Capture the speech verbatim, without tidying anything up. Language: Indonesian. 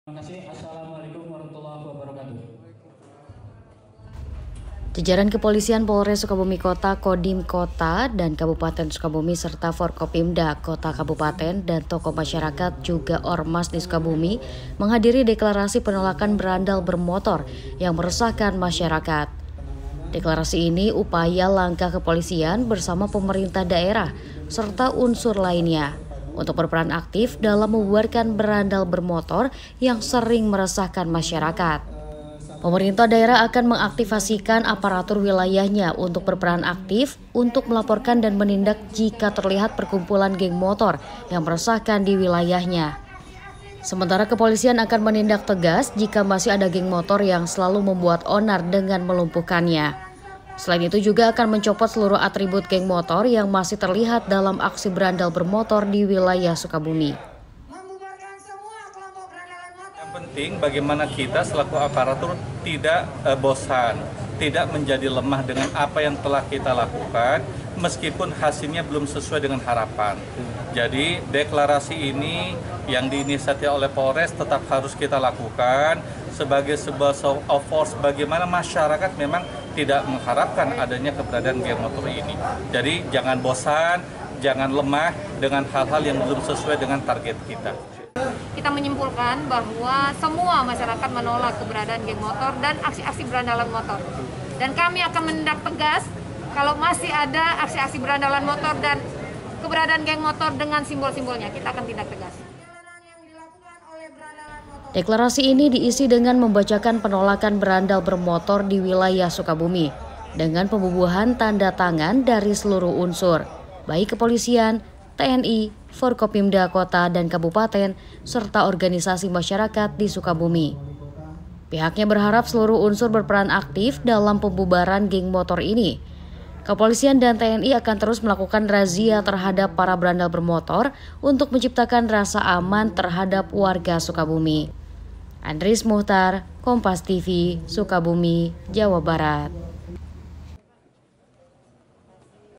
Terima kasih. Assalamualaikum warahmatullahi wabarakatuh. Jajaran Kepolisian Polres Sukabumi Kota, Kodim Kota, dan Kabupaten Sukabumi serta Forkopimda Kota Kabupaten dan tokoh masyarakat juga ormas di Sukabumi menghadiri deklarasi penolakan berandal bermotor yang meresahkan masyarakat. Deklarasi ini upaya langkah kepolisian bersama pemerintah daerah serta unsur lainnya untuk berperan aktif dalam membubarkan berandal bermotor yang sering meresahkan masyarakat. Pemerintah daerah akan mengaktifasikan aparatur wilayahnya untuk berperan aktif untuk melaporkan dan menindak jika terlihat perkumpulan geng motor yang meresahkan di wilayahnya. Sementara kepolisian akan menindak tegas jika masih ada geng motor yang selalu membuat onar dengan melumpuhkannya. Selain itu juga akan mencopot seluruh atribut geng motor yang masih terlihat dalam aksi berandal bermotor di wilayah Sukabumi. Yang penting bagaimana kita selaku aparatur tidak eh, bosan, tidak menjadi lemah dengan apa yang telah kita lakukan meskipun hasilnya belum sesuai dengan harapan. Jadi deklarasi ini yang diinisiasi oleh Polres tetap harus kita lakukan sebagai sebuah show of force bagaimana masyarakat memang tidak mengharapkan adanya keberadaan geng motor ini. Jadi jangan bosan, jangan lemah dengan hal-hal yang belum sesuai dengan target kita. Kita menyimpulkan bahwa semua masyarakat menolak keberadaan geng motor dan aksi-aksi berandalan motor. Dan kami akan menindak tegas kalau masih ada aksi-aksi berandalan motor dan keberadaan geng motor dengan simbol-simbolnya. Kita akan tindak tegas. Deklarasi ini diisi dengan membacakan penolakan berandal bermotor di wilayah Sukabumi dengan pembubuhan tanda tangan dari seluruh unsur, baik kepolisian, T N I, Forkopimda Kota dan Kabupaten, serta organisasi masyarakat di Sukabumi. Pihaknya berharap seluruh unsur berperan aktif dalam pembubaran geng motor ini. Kepolisian dan T N I akan terus melakukan razia terhadap para berandal bermotor untuk menciptakan rasa aman terhadap warga Sukabumi. Andris Muhtar, Kompas T V, Sukabumi, Jawa Barat.